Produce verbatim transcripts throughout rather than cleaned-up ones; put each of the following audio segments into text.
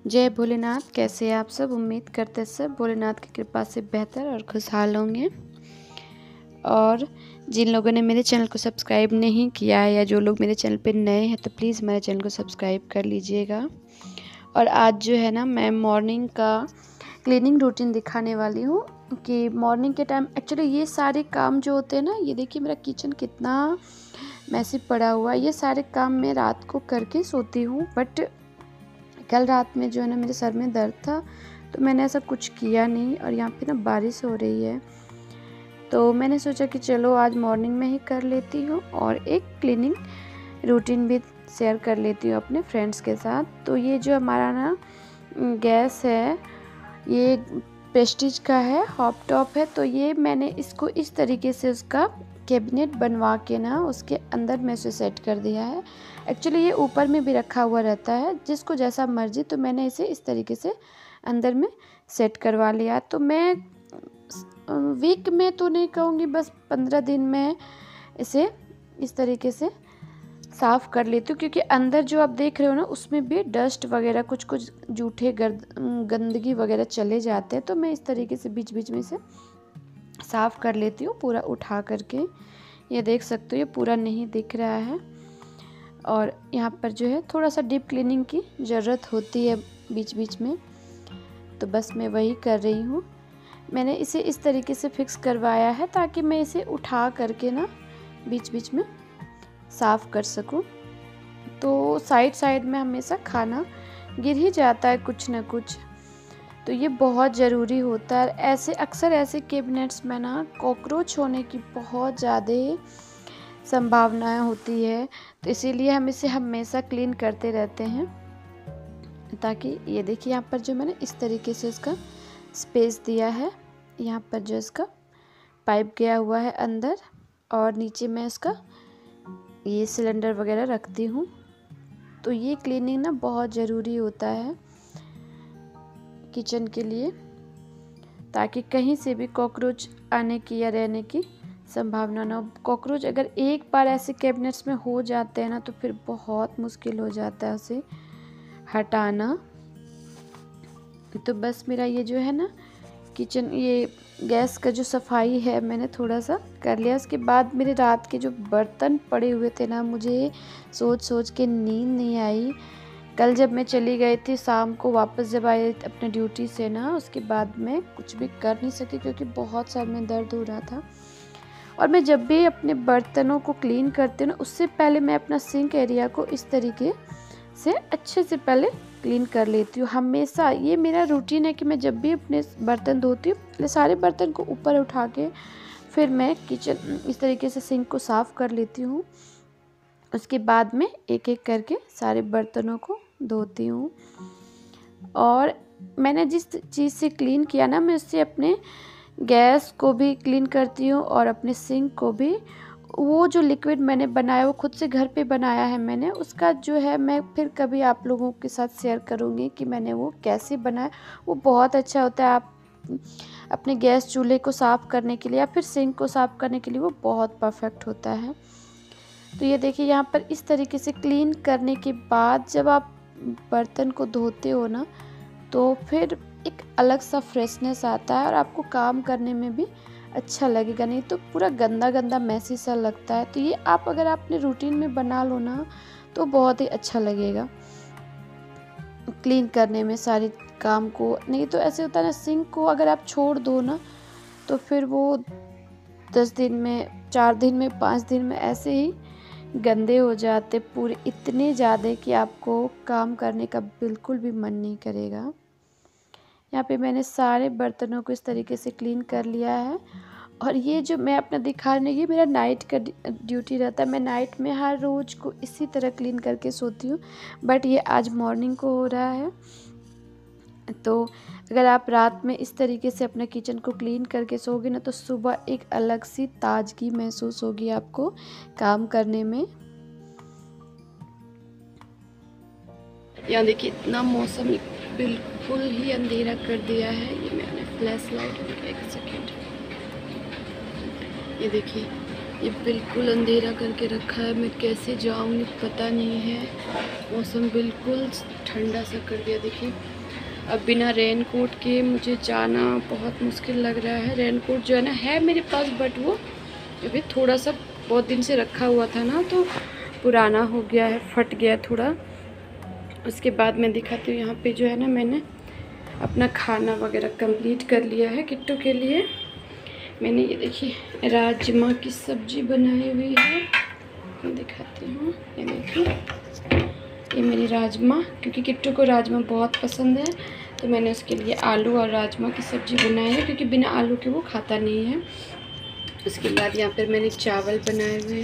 जय भोलेनाथ। कैसे आप सब? उम्मीद करते सब भोलेनाथ की कृपा से बेहतर और खुशहाल होंगे। और जिन लोगों ने मेरे चैनल को सब्सक्राइब नहीं किया है या जो लोग मेरे चैनल पे नए हैं तो प्लीज़ मेरे चैनल को सब्सक्राइब कर लीजिएगा। और आज जो है ना मैं मॉर्निंग का क्लीनिंग रूटीन दिखाने वाली हूँ कि मॉर्निंग के टाइम एक्चुअली ये सारे काम जो होते हैं ना, ये देखिए मेरा किचन कितना मैसी पड़ा हुआ है। ये सारे काम मैं रात को करके सोती हूँ, बट कल रात में जो है ना मेरे सर में दर्द था तो मैंने ऐसा कुछ किया नहीं। और यहाँ पे ना बारिश हो रही है तो मैंने सोचा कि चलो आज मॉर्निंग में ही कर लेती हूँ और एक क्लीनिंग रूटीन भी शेयर कर लेती हूँ अपने फ्रेंड्स के साथ। तो ये जो हमारा ना गैस है ये प्रेस्टीज का है, हॉप टॉप है। तो ये मैंने इसको इस तरीके से उसका कैबिनेट बनवा के ना उसके अंदर में से सेट कर दिया है। एक्चुअली ये ऊपर में भी रखा हुआ रहता है जिसको जैसा मर्जी, तो मैंने इसे इस तरीके से अंदर में सेट करवा लिया। तो मैं वीक में तो नहीं कहूँगी, बस पंद्रह दिन में इसे इस तरीके से साफ़ कर लेती हूँ, क्योंकि अंदर जो आप देख रहे हो ना उसमें भी डस्ट वगैरह कुछ कुछ जूठे गर्द गंदगी वगैरह चले जाते हैं। तो मैं इस तरीके से बीच बीच में इसे साफ़ कर लेती हूँ पूरा उठा करके। ये देख सकते हो ये पूरा नहीं दिख रहा है। और यहाँ पर जो है थोड़ा सा डीप क्लीनिंग की ज़रूरत होती है बीच बीच में, तो बस मैं वही कर रही हूँ। मैंने इसे इस तरीके से फिक्स करवाया है ताकि मैं इसे उठा करके ना बीच बीच में साफ़ कर सकूँ। तो साइड साइड में हमेशा खाना गिर ही जाता है कुछ ना कुछ, तो ये बहुत ज़रूरी होता है। ऐसे अक्सर ऐसे कैबिनेट्स में ना कॉकरोच होने की बहुत ज़्यादा संभावनाएं होती है, तो इसीलिए हम इसे हमेशा क्लीन करते रहते हैं। ताकि ये देखिए यहाँ पर जो मैंने इस तरीके से इसका स्पेस दिया है, यहाँ पर जो इसका पाइप गया हुआ है अंदर, और नीचे मैं इसका ये सिलेंडर वगैरह रखती हूँ। तो ये क्लीनिंग ना बहुत ज़रूरी होता है किचन के लिए, ताकि कहीं से भी कॉकरोच आने की या रहने की संभावना ना हो। कॉकरोच अगर एक बार ऐसे कैबिनेट्स में हो जाते हैं ना तो फिर बहुत मुश्किल हो जाता है उसे हटाना। तो बस मेरा ये जो है ना किचन ये गैस का जो सफाई है मैंने थोड़ा सा कर लिया। उसके बाद मेरे रात के जो बर्तन पड़े हुए थे ना, मुझे सोच सोच के नींद नहीं आई। कल जब मैं चली गई थी शाम को, वापस जब आई अपने ड्यूटी से ना, उसके बाद मैं कुछ भी कर नहीं सकी क्योंकि बहुत सर में दर्द हो रहा था। और मैं जब भी अपने बर्तनों को क्लीन करती हूँ ना, उससे पहले मैं अपना सिंक एरिया को इस तरीके से अच्छे से पहले क्लीन कर लेती हूँ। हमेशा ये मेरा रूटीन है कि मैं जब भी अपने बर्तन धोती हूँ पहले सारे बर्तन को ऊपर उठा के फिर मैं किचन इस तरीके से सिंक को साफ़ कर लेती हूँ। उसके बाद में एक एक करके सारे बर्तनों को धोती हूँ। और मैंने जिस चीज़ से क्लीन किया ना, मैं उससे अपने गैस को भी क्लीन करती हूँ और अपने सिंक को भी। वो जो लिक्विड मैंने बनाया वो खुद से घर पे बनाया है मैंने, उसका जो है मैं फिर कभी आप लोगों के साथ शेयर करूँगी कि मैंने वो कैसे बनाया। वो बहुत अच्छा होता है। आप अपने गैस चूल्हे को साफ़ करने के लिए या फिर सिंक को साफ़ करने के लिए वो बहुत परफेक्ट होता है। तो ये देखिए यहाँ पर इस तरीके से क्लीन करने के बाद जब आप बर्तन को धोते हो ना तो फिर एक अलग सा फ्रेशनेस आता है और आपको काम करने में भी अच्छा लगेगा, नहीं तो पूरा गंदा गंदा मैसी सा लगता है। तो ये आप अगर आप अपने रूटीन में बना लो ना तो बहुत ही अच्छा लगेगा क्लीन करने में सारे काम को। नहीं तो ऐसे होता है ना, सिंक को अगर आप छोड़ दो ना तो फिर वो दस दिन में, चार दिन में, पाँच दिन में ऐसे ही गंदे हो जाते पूरे, इतने ज़्यादा कि आपको काम करने का बिल्कुल भी मन नहीं करेगा। यहाँ पे मैंने सारे बर्तनों को इस तरीके से क्लीन कर लिया है। और ये जो मैं अपना दिखा रही हूँ ये मेरा नाइट का ड्यूटी रहता है। मैं नाइट में हर रोज़ को इसी तरह क्लीन करके सोती हूँ, बट ये आज मॉर्निंग को हो रहा है। तो अगर आप रात में इस तरीके से अपने किचन को क्लीन करके सोओगे ना तो सुबह एक अलग सी ताजगी महसूस होगी आपको काम करने में। यहाँ देखिए इतना मौसम बिल्कुल ही अंधेरा कर दिया है। ये मैंने फ्लैश लाइट, एक सेकेंड, ये देखिए ये बिल्कुल अंधेरा करके रखा है। मैं कैसे जाऊँगी पता नहीं है। मौसम बिल्कुल ठंडा सा कर दिया। देखिए अब बिना रेन कोट के मुझे जाना बहुत मुश्किल लग रहा है। रेन कोट जो है ना है मेरे पास, बट वो अभी थोड़ा सा बहुत दिन से रखा हुआ था ना, तो पुराना हो गया है, फट गया थोड़ा। उसके बाद मैं दिखाती हूँ। यहाँ पे जो है ना मैंने अपना खाना वगैरह कंप्लीट कर लिया है किट्टू के लिए। मैंने ये देखिए राजमा की सब्ज़ी बनाई हुई है, मैं दिखाती हूँ। ये देखिए, ये मेरी राजमा, क्योंकि किट्टू को राजमा बहुत पसंद है, तो मैंने उसके लिए आलू और राजमा की सब्ज़ी बनाई है, क्योंकि बिना आलू के वो खाता नहीं है। उसके बाद यहाँ पर मैंने चावल बनाए हुए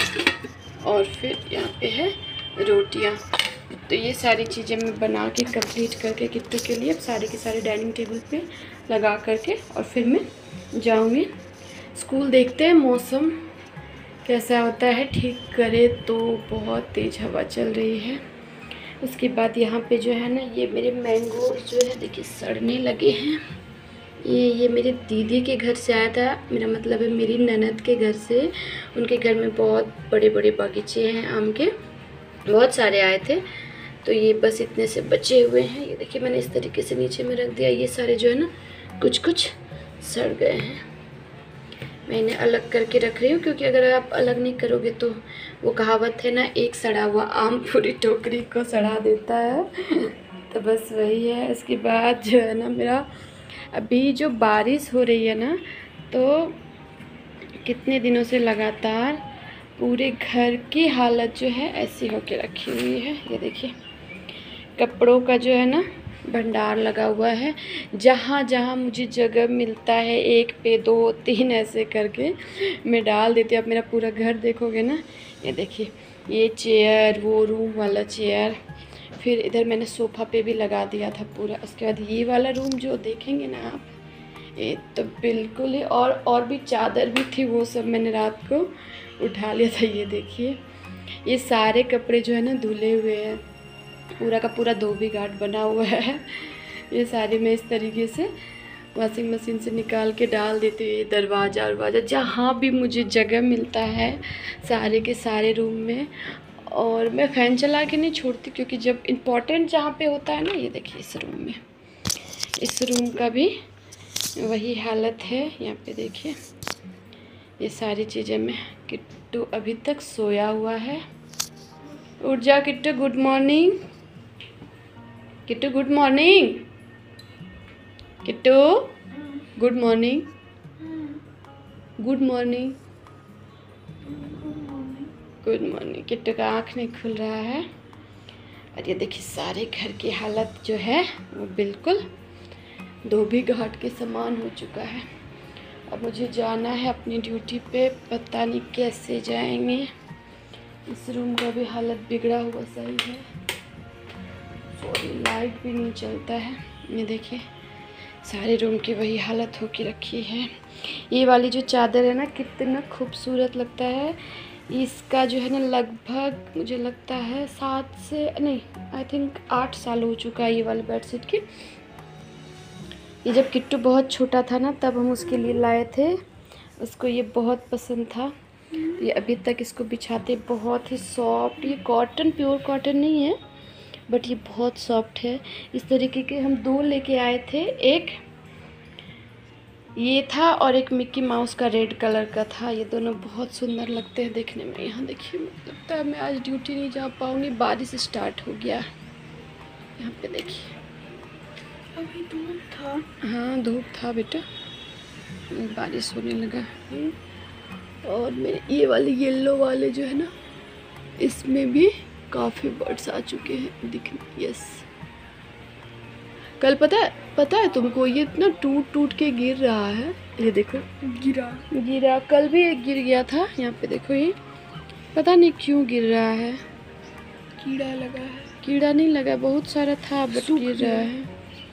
हैं और फिर यहाँ पे है रोटियाँ। तो ये सारी चीज़ें मैं बना के कंप्लीट करके किट्टू के लिए अब सारे के सारे डाइनिंग टेबल पे लगा करके और फिर मैं जाऊँगी स्कूल। देखते हैं मौसम कैसा होता है, ठीक करे तो। बहुत तेज़ हवा चल रही है। उसके बाद यहाँ पे जो है ना ये मेरे मैंगो जो है देखिए सड़ने लगे हैं। ये ये मेरे दीदी के घर से आया था, मेरा मतलब है मेरी ननद के घर से। उनके घर में बहुत बड़े बड़े बगीचे हैं आम के, बहुत सारे आए थे, तो ये बस इतने से बचे हुए हैं। ये देखिए मैंने इस तरीके से नीचे में रख दिया। ये सारे जो है ना कुछ कुछ सड़ गए हैं। मैं इन्हें अलग करके रख रही हूँ, क्योंकि अगर आप अलग नहीं करोगे तो वो कहावत है ना, एक सड़ा हुआ आम पूरी टोकरी को सड़ा देता है, तो बस वही है। इसके बाद जो है ना मेरा अभी जो बारिश हो रही है ना, तो कितने दिनों से लगातार पूरे घर की हालत जो है ऐसी होके रखी हुई है। ये देखिए कपड़ों का जो है ना भंडार लगा हुआ है। जहाँ जहाँ मुझे जगह मिलता है, एक पे दो तीन ऐसे करके मैं डाल देती हूँ। अब मेरा पूरा घर देखोगे ना, ये देखिए ये चेयर, वो रूम वाला चेयर, फिर इधर मैंने सोफ़ा पे भी लगा दिया था पूरा। उसके बाद ये वाला रूम जो देखेंगे ना आप, ये तो बिल्कुल ही, और और भी चादर भी थी, वो सब मैंने रात को उठा लिया था। ये देखिए ये सारे कपड़े जो है ना धुले हुए हैं, पूरा का पूरा धोबी घाट बना हुआ है। ये सारे मैं इस तरीके से वॉशिंग मशीन से निकाल के डाल देती हूँ। ये दरवाज़ा दरवाज़ा जहाँ भी मुझे जगह मिलता है सारे के सारे रूम में। और मैं फ़ैन चला के नहीं छोड़ती, क्योंकि जब इम्पोर्टेंट जहाँ पे होता है ना, ये देखिए इस रूम में, इस रूम का भी वही हालत है। यहाँ पे देखिए ये सारी चीज़ें मैं, किट्टू अभी तक सोया हुआ है। उठ जा Kittu, good morning Kittu, good morning Kittu, good morning, good morning, good morning. Kittu का आँख नहीं खुल रहा है। और ये देखिए सारे घर की हालत जो है वो बिल्कुल धोबी घाट के समान हो चुका है। अब मुझे जाना है अपनी ड्यूटी पे, पता नहीं कैसे जाएंगे। इस रूम का भी हालत बिगड़ा हुआ सही है, सॉरी लाइट भी नहीं चलता है। ये देखिए सारे रूम की वही हालत हो के रखी है। ये वाली जो चादर है ना कितना खूबसूरत लगता है। इसका जो है ना लगभग मुझे लगता है सात से नहीं आई थिंक आठ साल हो चुका है ये वाली बेडशीट की। ये जब किट्टू बहुत छोटा था ना तब हम उसके लिए लाए थे, उसको ये बहुत पसंद था। ये अभी तक इसको बिछाते, बहुत ही सॉफ्ट, ये कॉटन, प्योर कॉटन नहीं है बट ये बहुत सॉफ्ट है। इस तरीके के हम दो लेके आए थे, एक ये था और एक मिक्की माउस का रेड कलर का था। ये दोनों बहुत सुंदर लगते हैं देखने में। यहाँ देखिए लगता है मैं आज ड्यूटी नहीं जा पाऊँगी, बारिश स्टार्ट हो गया। यहाँ पे देखिए अभी धूप था। हाँ धूप था बेटा, बारिश होने लगा। और मेरे ये वाले येलो वाले जो है ना इसमें भी काफ़ी बर्ड्स आ चुके हैं दिखने। यस, कल पता है पता है तुमको, ये इतना टूट टूट के गिर रहा है। ये देखो गिरा गिरा कल भी एक गिर गया था। यहाँ पे देखो ये पता नहीं क्यों गिर रहा है। कीड़ा लगा है। कीड़ा नहीं लगा, बहुत सारा था बट गिर रहा है।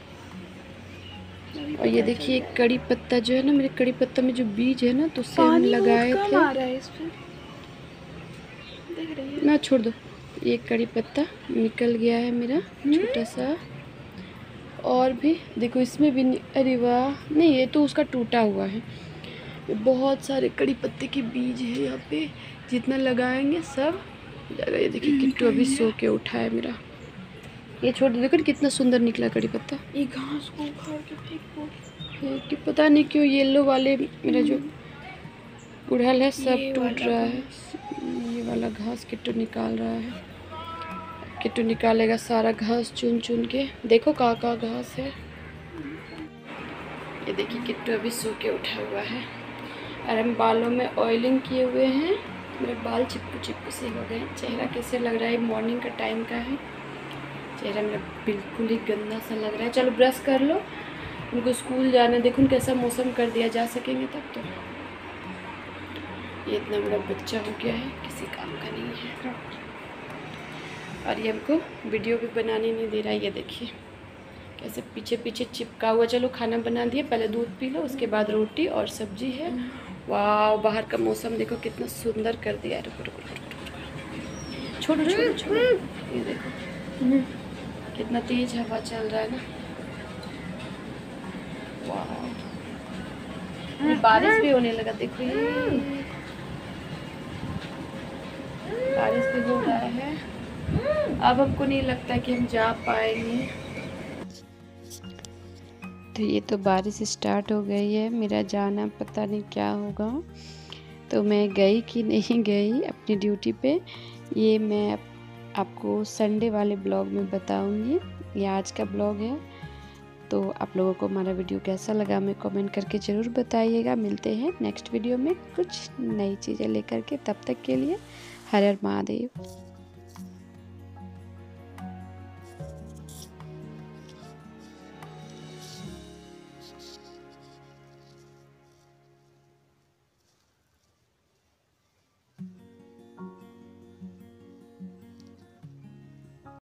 और ये देखिए कड़ी पत्ता जो है ना, मेरे कड़ी पत्ता में जो बीज है ना तो उससे हम लगाए थे। आ रहा है इस पे, देख रही है ना छोड़ दो। ये कड़ी पत्ता निकल गया है मेरा छोटा सा। और भी देखो इसमें भी, अरे वाह, नहीं ये तो उसका टूटा हुआ है। बहुत सारे कड़ी पत्ते के बीज है यहाँ पे, जितना लगाएंगे सब जाएगा। ये देखिए किट्टू अभी सो के उठा है मेरा। ये छोड़ दे, देखो ना कितना सुंदर निकला कड़ी पत्ता। ये घास को उखाड़ के फेंको। ये कि पता नहीं क्यों येलो वाले मेरा जो गुड़हल है सब ये टूट वाला रहा है। घास। ये वाला घास किट्टू निकाल रहा है। किट्टू निकालेगा सारा घास चुन चुन के। देखो कहाँ कहाँ घास है। ये देखिए किट्टू अभी सो के उठा हुआ है और हम बालों में ऑयलिंग किए हुए हैं। मेरे बाल चिपकू चिपकू से हो गए। चेहरा कैसे लग रहा है, मॉर्निंग का टाइम का है। चेहरा मेरा बिल्कुल ही गंदा सा लग रहा है। चलो ब्रश कर लो, उनको स्कूल जाना। देखो कैसा मौसम कर दिया, जा सकेंगे तब तो। ये इतना बड़ा बच्चा हो गया है, किसी काम का नहीं है। और ये हमको वीडियो भी बनाने नहीं दे रहा है। ये देखिए कैसे पीछे पीछे चिपका हुआ। चलो खाना बना दिए, पहले दूध पी लो, उसके बाद रोटी और सब्जी है। वाह, बाहर का मौसम देखो कितना सुंदर कर दिया। रुको रुको रुको, छोड़ो छोड़ो छोड़ो। ये देखो कितना तेज हवा चल रहा है ना। वाह, बारिश भी होने लगा। देखो ये बारिश भी हो रहा है। अब हमको नहीं लगता कि हम जा पाएंगे। तो ये तो बारिश स्टार्ट हो गई है। मेरा जाना पता नहीं क्या होगा। तो मैं गई कि नहीं गई अपनी ड्यूटी पे, ये मैं आपको संडे वाले ब्लॉग में बताऊंगी। ये आज का ब्लॉग है। तो आप लोगों को हमारा वीडियो कैसा लगा हमें कमेंट करके ज़रूर बताइएगा। मिलते हैं नेक्स्ट वीडियो में कुछ नई चीज़ें लेकर के। तब तक के लिए हर हर महादेव।